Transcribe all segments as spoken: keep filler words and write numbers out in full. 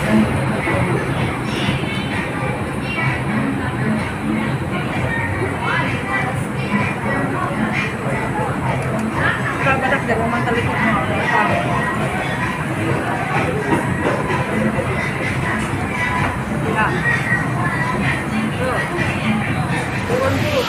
Badak dari rumah telikut mau. Ya. Tuh. Turun dulu.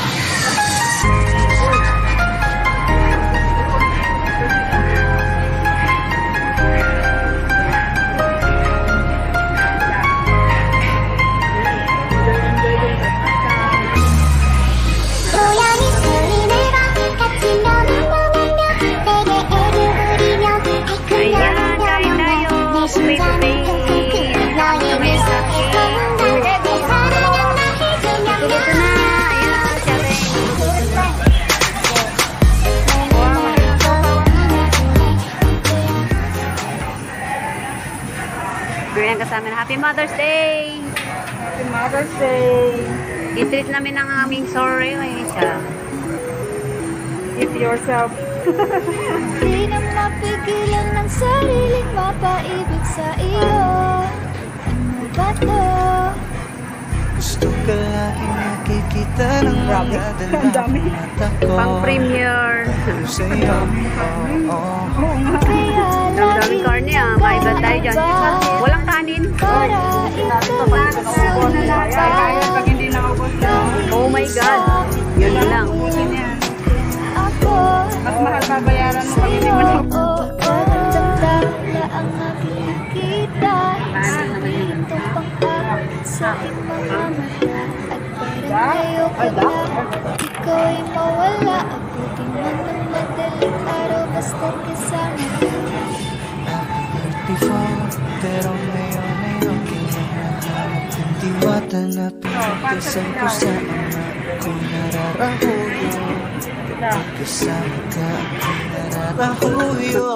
Yang kasama na Happy Mother's Day! Happy Mother's Day! I-treat namin ang aming sorry. Ay, siya. Eat yourself. Di na mapigilan ng sariling mapaibig sa iyo. Ano ba to? Gusto ka laging nakikita ng mga dalawang mata ko. Pang premiere. Sa'yo, oo, oo. Daming karne ah. Maiba tayo dyan. Walang kanin. Para ikaw na Pag hindi naubos na. Oh my God. Yun lang. ako. Mas mahal babayaran mo pag hindi mo na. Oo, damdamla ang nakikita. Itong pang-aakit sa ibang mata. At parang ayoko na ikaw ay mawala. Abutin man ng madaling araw basta't kasama ka. Before, pero ngayon ay okay na nahanap ang diwata na pinagdasan ko sa ama ko nararahuyo. Kasama ka aking nararahuyo.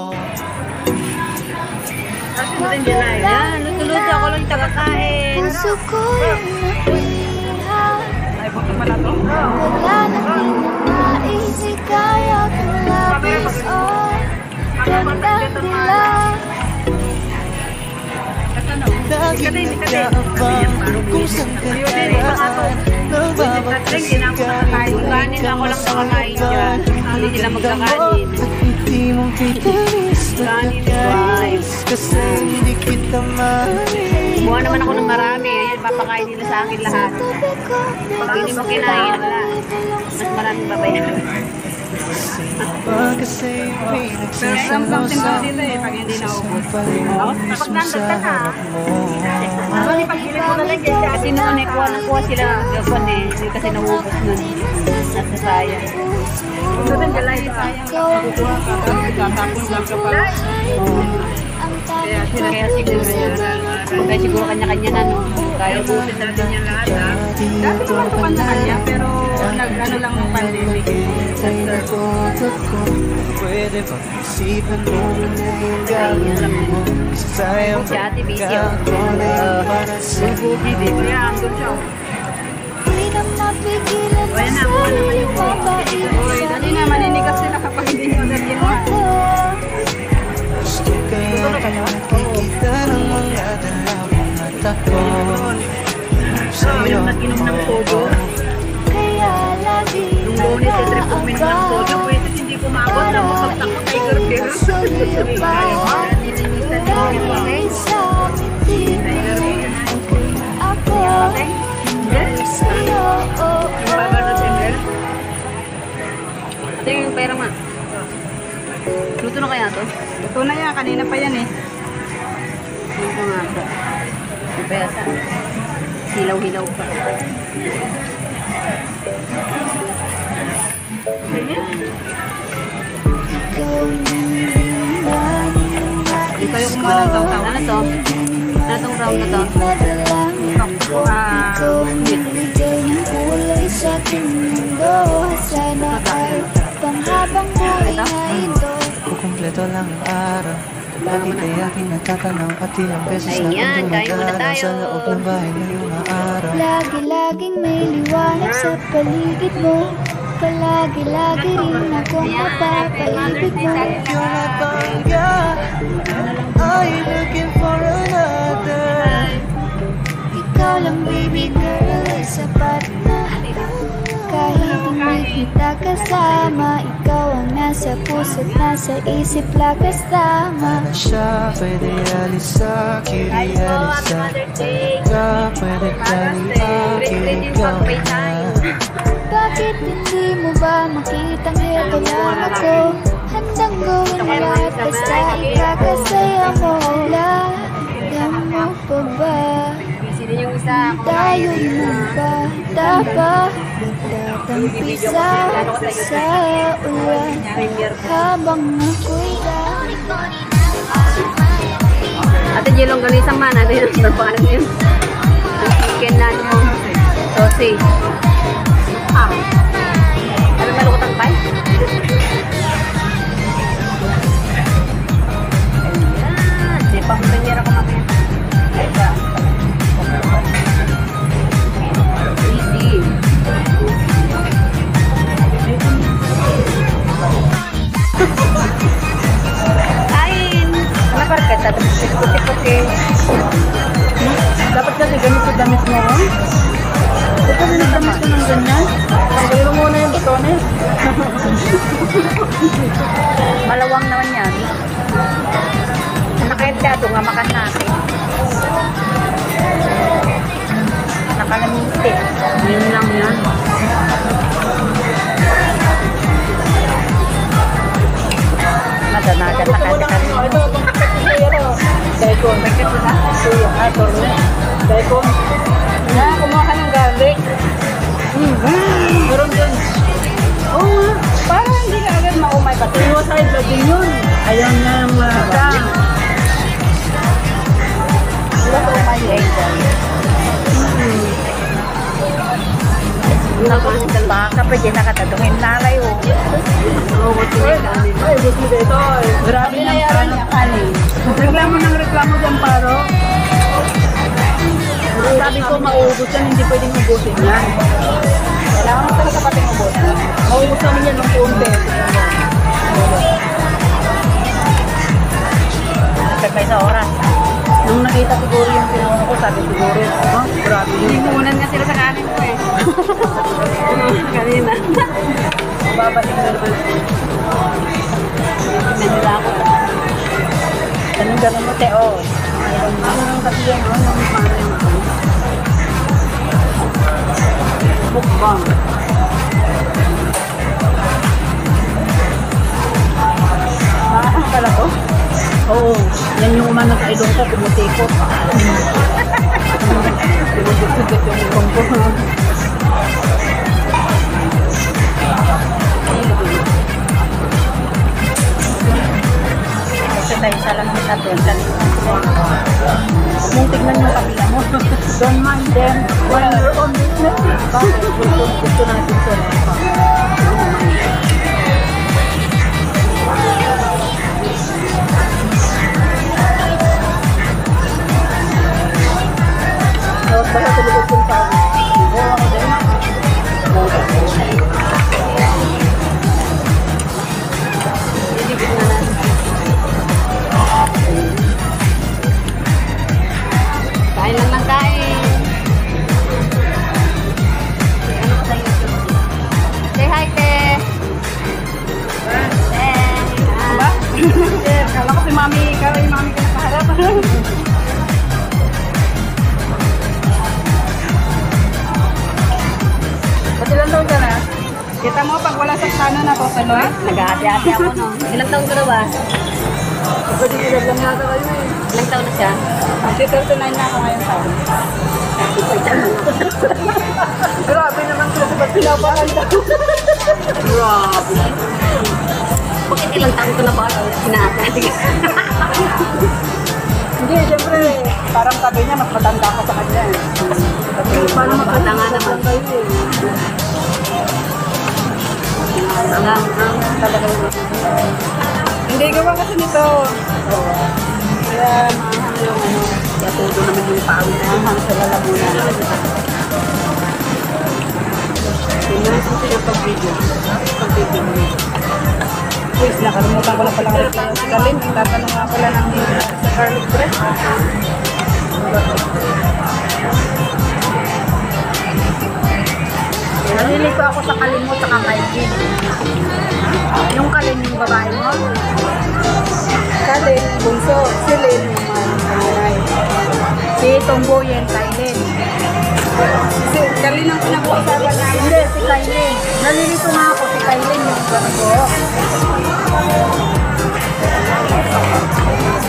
Yan, luto-luto ako lang tagakain. Puso ko yung napihan. Ay, buto pala to. Wala na pinamais, kaya kong labis on. Gandang dilag. Lagi nagkaabang kung saan ka daraan. Nababagkasin ka rin Kanin ako lang nakakain dyan. Hindi sila magkakain. Hindi mong kitanis na nagkais kasi hindi kita mahalin. Buha naman ako ng marami. Ayan, papakain nila sa akin lahat. Pag hindi mo kinain, wala. Mas maraming babayaran. Kasi may nagsasalaw sa dito eh, pag hindi naubos. Pag nandun ka na. Kasi noon eh, kuha na kuha sila. Gagwan eh. Hindi kasi naubos nun. Nasa sayang. Ito din galay sayang. Tatapon lang ka pala. Kaya siguro kaya siguro kanya-kanya na no. Kaya Ubusin natin yan lahat ha. Dati naman naman na kanya, pero nag-ano lang ng pandemic. Pwede bang isipan mo na yung gagawin mo? Sayang si Ate Busy oh. para sa Kaya ang good job. Di na mapigilan ng sariling mapaibig Uy, sa dali na, maninigas sila kapag hindi nyo dali mo. ako. gusto ka lang nakikita ng mga dalawang mata ko. Sa'yo, Nag-inom ng sodo. Kaya lagi Nung lunes ay trip ko uminom ng sodo. Pwede hindi ko maabot na masakta ko kay Gerber. Dahil sa ngiti ako sa'yo. Yung babanod Ember. Ito yung pera ma. Luto na kaya to? Ito na yan, kanina pa yan eh. Luto nga ito. Yung pera. Hilaw-hilaw pa. Ito kayo kumalang taw-taw. Ano to? Ano tong round na to? Ah, Sana ay panghabang buhay na ito. kukumpleto lang ang araw. Bakit ay aking natatanaw at ilang beses na Ayan, kung kain muna dumadaan tayo. sa loob ng bahay ngayong araw. Lagi-laging may liwanag sa paligid mo. Palagi-lagi rin akong mapapaibig mo. You're not bangga, I'm looking for another. sapat na. Kahit hindi kita kasama, ikaw ang nasa puso't nasa isip lakas tama. Na siya pwede alisa, kiri-alisa ka, pwede kari-aki, ikaw na. Bakit hindi mo ba makitang heto lang ako? Handang gawin lahat basta ikakasaya mo. Alam mo pa ba? Tayo na ba? Taba? Nagtatampi sa sa ulan habang ako'y Ate Jelong Galisang man, ate yung pangalan yun. Chicken na nyo. Sausage. Ah. Ano malukot ang pie? Ayan. Di pa kung banyera ko mamaya. Ayan. Easy. Kain. Ano ba ka? Tapos puti-puti. Dapat kasi ganito damit mo. Ito rin damit ko ng ganyan. Pagkalo muna yung butones. Malawang naman yan. Nakaintado nga makan natin. Nakalamiti. Yun lang yan. Madanagan na kasi kami. Ito, itong paket ko sa'yo. Daikon. Paket ko na? Suyo. Ah, toro. Daikon. Na, kumuha ka ng garlic. Mm-hmm. Meron dun. Oo nga. Parang hindi ka agad maumay pa. Suicide ba din yun? Ayaw nga mga. Wala ko umay later. Nakasitan ba? Kapag yun nakatadungin nalay o. Oo, buti na kami. Ay, buti na ito. Grabe na yaran niya, kani. Reklamo ng reklamo dyan, paro. Sabi ko, mauubos yan, hindi pwedeng ubusin yan. Kailangan mo talaga pating ubusin. Mauubos namin yan ng punte. Nagkakay sa oras. Nung nakita siguro yung pinuha ko, sabi siguro, oh, grabe yun. Limunan nga sila sa kanin ko eh. Kanina. Babalik na naman. Nila ako. Ganun ganun mo, Teo. Ano nang kasi yan, ano nang parang mukbang. Maahang pala to? Oo. Yan yung umanang kailong ko, tumutikot. Tumutikot yung ilong ko. Kasi tayo sa lang sa doon. Mung tignan yung kabila mo. Don't mind them. While you're on business. Bakit? Gusto, gusto natin ito. So, baka tulugod kong tao. Oo, ako din. Iligid na natin. Kain lang ng kain. Ano ka sa YouTube? Say hi, Te. Hey. Diba? Eh, kala ko si Mami, kala yung Mami ka nakaharap. Ba't ilang taon ka na? Kita mo, pag wala sa sana na to, tuloy? Nag-aati-ati ako, no? Ilang taon ka na ba? Pwede ilag lang yata kayo eh. Ilang taon na siya? Actually, thirty-nine na ako ngayon taon. Grabe naman sila sa ba't pinapakanda. Grabe. Bakit ilang taon ko na ba? Sinaati. Hindi, siyempre, parang sabi niya, mas matanda ko sa kanya eh. Sabi, paano Bata nga naman. kayo eh. Wala. Talaga yun. Hindi, gawa kasi nito. Kaya, mahang yung ano, kaya todo naman yung pawis. Mahang sa lalamunan. Tingnan ko sila pag-video. Pag-video mo. Please, nakalimutan ko na palang reklamo sa Kalin. Tatanong nga pala ng sa garlic bread. Nalilito ako sa Kalin mo, saka Kailin. Yung Kalin yung babae mo? Kalin, bunso. Si Lin naman, pangaray. Si Tomboyen, Kailin. Si Kalin ang pinag-uusapan namin. Hindi, si Kailin. Nalilito na ako, si Kailin yung barko.